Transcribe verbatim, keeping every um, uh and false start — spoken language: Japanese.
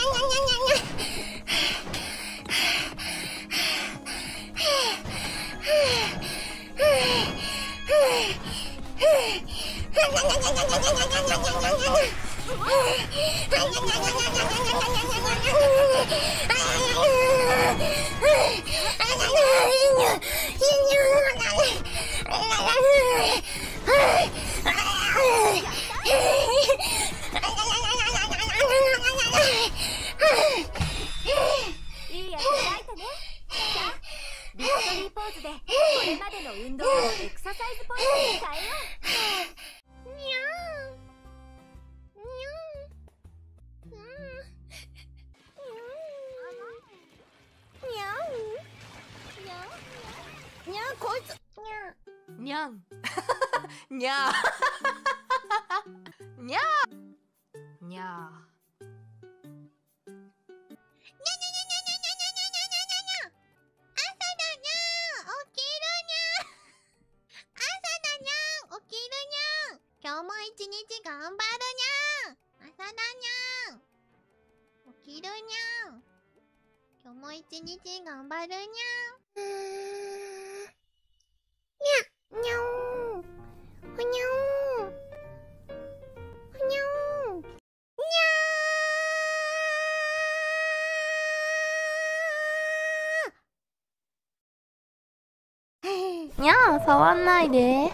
いいやつ開いたね。さあ、ビクトリーポーズでこれまでの運動をエクササイズポイントに変えよう。にゃーにゃーにゃーにゃーこいつにゃんにゃーにゃーにゃー今日も一日頑張るにゃん。朝だにゃん。起きるにゃん。今日も一日頑張るにゃん。うーん。にゃにゃん。ふにゃん。ふにゃん。にゃー。にゃん、触んないで。